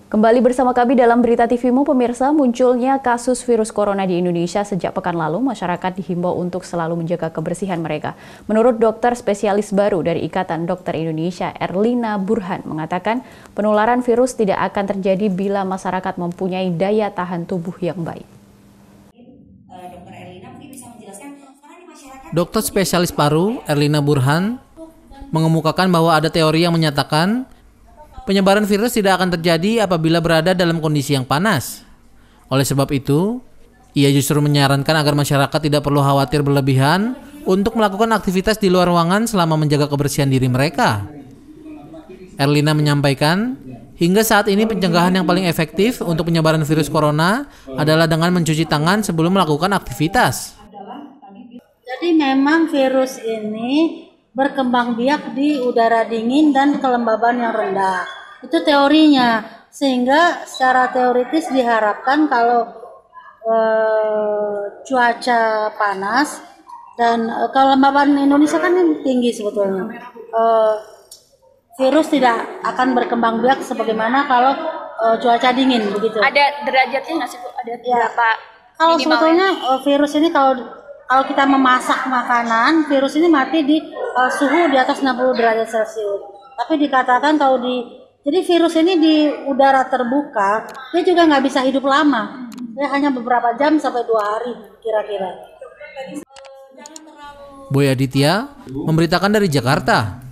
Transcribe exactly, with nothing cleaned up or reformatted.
Kembali bersama kami dalam Berita T V-mu, pemirsa. Munculnya kasus virus corona di Indonesia sejak pekan lalu, masyarakat dihimbau untuk selalu menjaga kebersihan mereka. Menurut dokter spesialis baru dari Ikatan Dokter Indonesia, Erlina Burhan, mengatakan penularan virus tidak akan terjadi bila masyarakat mempunyai daya tahan tubuh yang baik. Dokter spesialis paru, Erlina Burhan, mengemukakan bahwa ada teori yang menyatakan penyebaran virus tidak akan terjadi apabila berada dalam kondisi yang panas. Oleh sebab itu, ia justru menyarankan agar masyarakat tidak perlu khawatir berlebihan untuk melakukan aktivitas di luar ruangan selama menjaga kebersihan diri mereka. Erlina menyampaikan, hingga saat ini pencegahan yang paling efektif untuk penyebaran virus corona adalah dengan mencuci tangan sebelum melakukan aktivitas. Jadi memang virus ini berkembang biak di udara dingin dan kelembaban yang rendah. Itu teorinya, sehingga secara teoritis diharapkan kalau eh, cuaca panas dan eh, kelembaban Indonesia kan tinggi sebetulnya, eh, virus tidak akan berkembang biak sebagaimana kalau eh, cuaca dingin begitu. Ada derajatnya nggak sih Bu? Ada berapa? Ya. Kalau sebetulnya eh, virus ini kalau kalau kita memasak makanan, virus ini mati di uh, suhu di atas enam puluh derajat Celcius. Tapi dikatakan kalau di, jadi virus ini di udara terbuka, dia juga nggak bisa hidup lama. Dia hanya beberapa jam sampai dua hari kira-kira. Boy Aditya memberitakan dari Jakarta.